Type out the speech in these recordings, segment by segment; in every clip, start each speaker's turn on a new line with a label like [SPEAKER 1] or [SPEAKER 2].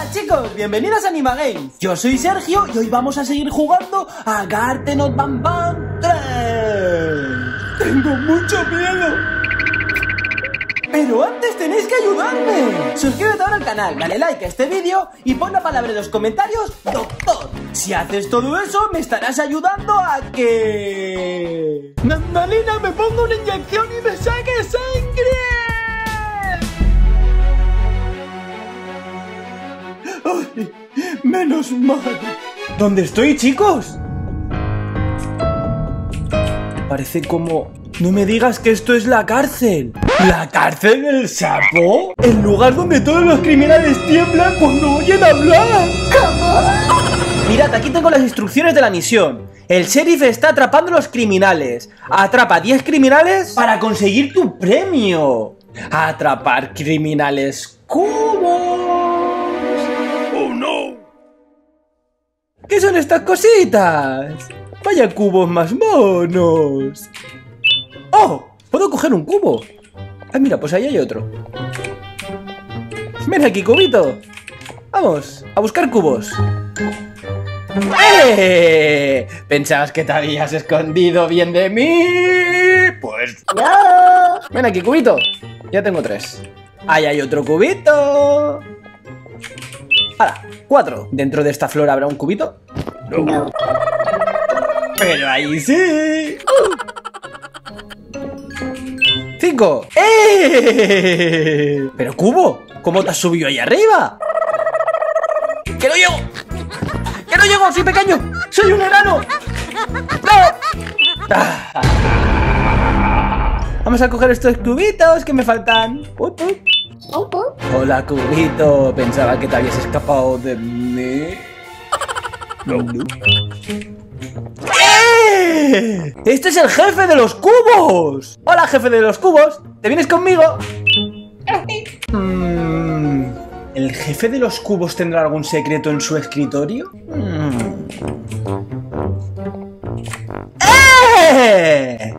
[SPEAKER 1] Hola chicos, bienvenidos a Animagames. Yo soy Sergio y hoy vamos a seguir jugando a Garten of Banban 3. Tengo mucho miedo. Pero antes tenéis que ayudarme. Suscríbete ahora al canal, dale like a este vídeo y pon la palabra en los comentarios doctor. Si haces todo eso me estarás ayudando a que... Nandalina me ponga una inyección y me saque sangre. Ay, menos mal. ¿Dónde estoy, chicos? Parece como... No me digas que esto es la cárcel. ¿La cárcel del sapo? El lugar donde todos los criminales tiemblan cuando oyen hablar. ¿Cómo? Mirad, aquí tengo las instrucciones de la misión. El sheriff está atrapando a los criminales. Atrapa 10 criminales para conseguir tu premio. Atrapar criminales cubos. ¡Oh, no! ¿Qué son estas cositas? Vaya cubos más monos. ¡Oh! ¿Puedo coger un cubo? Ah, mira, pues ahí hay otro. Ven aquí, cubito. Vamos, a buscar cubos. ¡Eh! ¿Pensabas que te habías escondido bien de mí? Pues no. Ven aquí, cubito. Ya tengo 3. Ahí hay otro cubito. ¡Hala! 4. ¿Dentro de esta flor habrá un cubito? No. Pero ahí sí. 5. ¡Eh! Pero cubo, ¿cómo te has subido ahí arriba? ¡Que no llego! ¡Que no llego! ¡Soy pequeño! ¡Soy un enano! ¡No! Vamos a coger estos cubitos que me faltan. Hola, cubito. Pensaba que te habías escapado de mí. No. ¡Eh! ¡Este es el jefe de los cubos! ¡Hola, jefe de los cubos! ¿Te vienes conmigo? ¿El jefe de los cubos tendrá algún secreto en su escritorio? ¡Eh!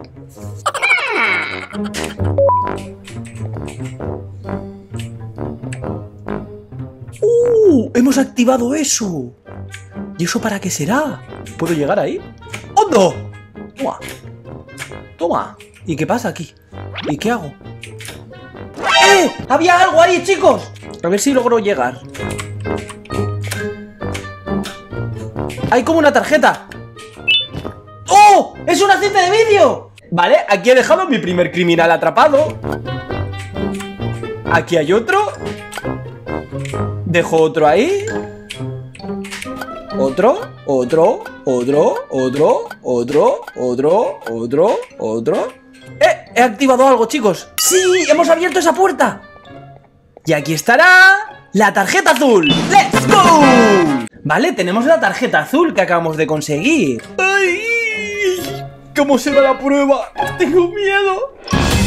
[SPEAKER 1] ¡Hemos activado eso! ¿Y eso para qué será? ¿Puedo llegar ahí? ¡Oh, no! Toma. Toma. ¿Y qué pasa aquí? ¿Y qué hago? ¡Eh! ¡Había algo ahí, chicos! A ver si logro llegar. Hay como una tarjeta. ¡Oh! ¡Es una cinta de vídeo! Vale, aquí he dejado mi primer criminal atrapado. Aquí hay otro. Dejo otro ahí. Otro. He activado algo, chicos. ¡Sí! ¡Hemos abierto esa puerta! Y aquí estará la tarjeta azul. ¡Let's go! Vale, tenemos la tarjeta azul que acabamos de conseguir. ¡Ay! ¿Cómo será la prueba? ¡Tengo miedo!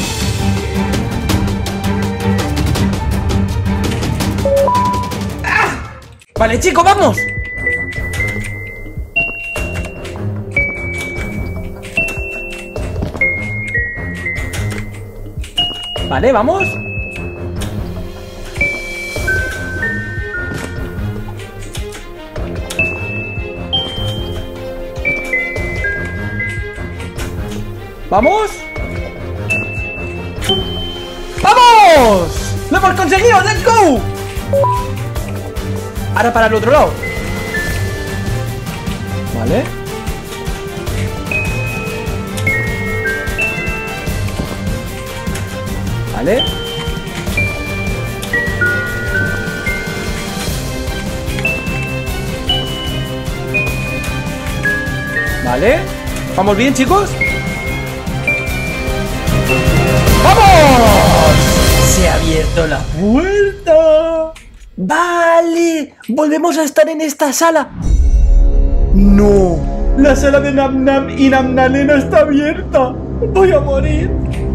[SPEAKER 1] ¡Ah! Vale, chicos, vamos. Vale, vamos. ¡Vamos! ¡Vamos! ¡Lo hemos conseguido! ¡Let's go! Ahora para el otro lado. Vale. Vale. Vale. ¿Vamos bien, chicos? ¡Vamos! Se ha abierto la puerta. Vale. Volvemos a estar en esta sala. No. La sala de Nam Nam y Namnalena está abierta. Voy a morir.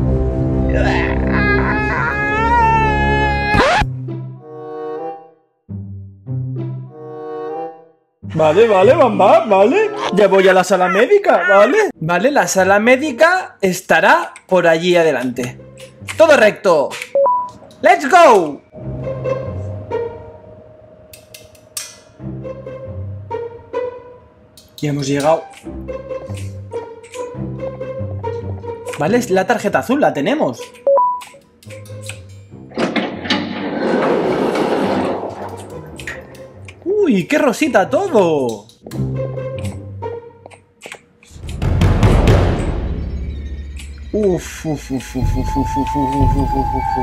[SPEAKER 1] Vale, Bamba, vale. Ya voy a la sala médica, ¿vale? Vale, la sala médica estará por allí adelante. Todo recto. ¡Let's go! Ya hemos llegado. Vale, es la tarjeta azul, la tenemos. ¡Uy, qué rosita todo! Uf, uf, uf, uf, uf, uf, uf, uf, uf,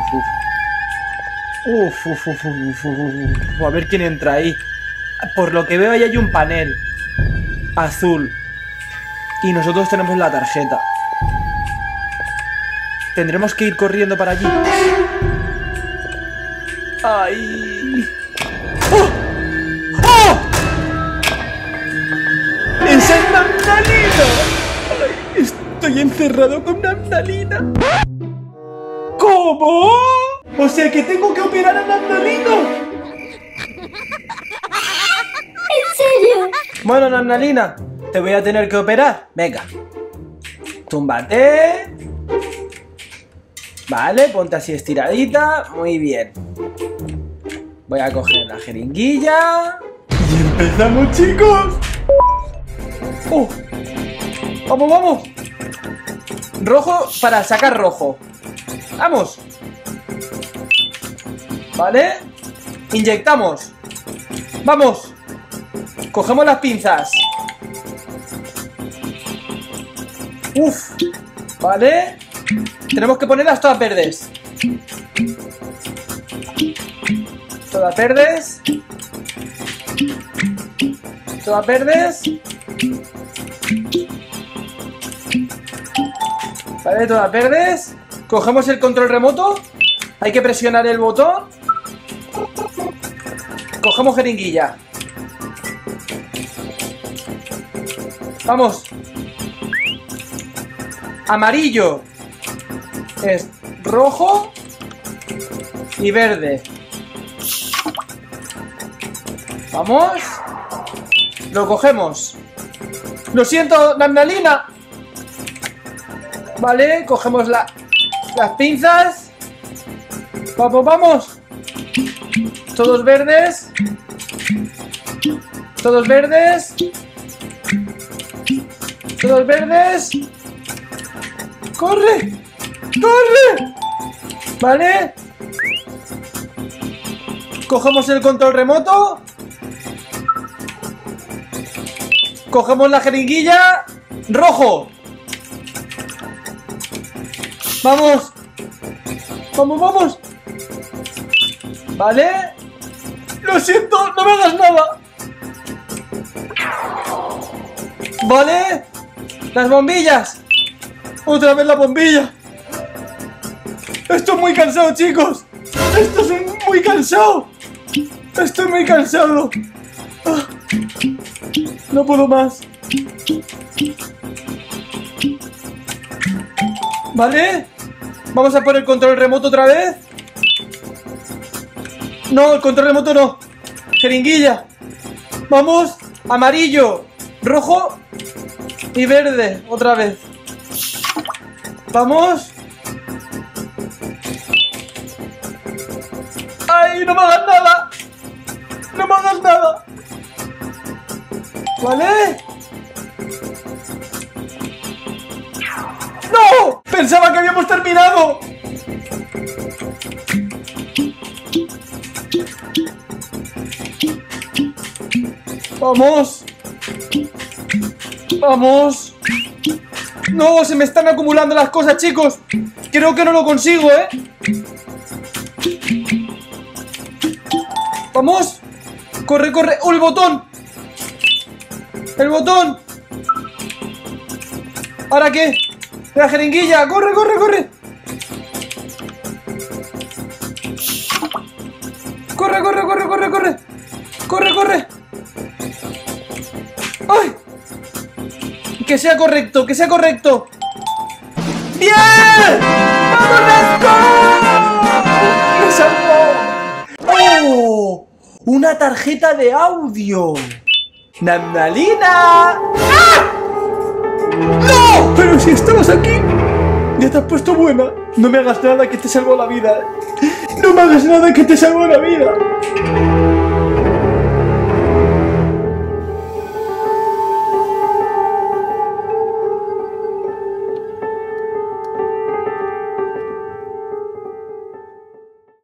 [SPEAKER 1] uf, uf. A ver quién entra ahí. Por lo que veo ahí hay un panel azul. Y nosotros tenemos la tarjeta. Tendremos que ir corriendo para allí. ¡Ay! ¡Oh! ¡Oh! ¡Esa es Nandalina! ¡Ay! Estoy encerrado con Nandalina. ¿Cómo? O sea que tengo que operar a Nandalina.
[SPEAKER 2] ¿En serio?
[SPEAKER 1] Bueno, Nandalina, te voy a tener que operar. Venga. Túmbate. Vale, ponte así estiradita. Muy bien. Voy a coger la jeringuilla. Y empezamos, chicos. ¡Oh! ¡Vamos, vamos! Rojo para sacar rojo. ¡Vamos! Vale. Inyectamos. ¡Vamos! Cogemos las pinzas. ¡Uf! Vale. Tenemos que ponerlas todas verdes. Todas verdes. Todas verdes. Vale, todas verdes. Cogemos el control remoto. Hay que presionar el botón. Cogemos jeringuilla. Vamos. Amarillo. Es rojo y verde. Vamos. Lo cogemos. Lo siento, Nandalina. Vale, cogemos las pinzas. Vamos, vamos. Todos verdes. Todos verdes. Todos verdes. ¡Corre! ¡Corre! Vale. Cogemos el control remoto. Cogemos la jeringuilla. ¡Rojo! ¡Vamos! ¡Vamos, vamos! ¿Vale? ¡Lo siento! ¡No me hagas nada! ¿Vale? ¡Las bombillas! ¡Otra vez la bombilla! Estoy muy cansado, chicos. Estoy muy cansado. Estoy muy cansado. No puedo más. ¿Vale? Vamos a poner el control remoto otra vez. No, el control remoto no. Jeringuilla. Vamos. Amarillo, rojo y verde. Otra vez. Vamos. ¡Ay, no me hagas nada! ¡No me hagas nada! ¿Vale? ¡No! ¡Pensaba que habíamos terminado! ¡Vamos! ¡Vamos! ¡No! Se me están acumulando las cosas, chicos. Creo que no lo consigo, ¿eh? ¡Vamos! ¡Corre, corre! ¡Oh, el botón! ¡El botón! ¿Ahora qué? ¡La jeringuilla! ¡Corre, corre, corre! ¡Corre, corre, corre, corre, corre! ¡Corre, corre! ¡Ay! ¡Que sea correcto, que sea correcto! ¡Bien! ¡Vamos, Rasco! ¡Me salvó! ¡Oh! ¡Una tarjeta de audio! ¡Nandalina! ¡Ah! ¡No! Pero si estabas aquí. Ya te has puesto buena. No me hagas nada que te salvó la vida. No me hagas nada que te salvó la vida.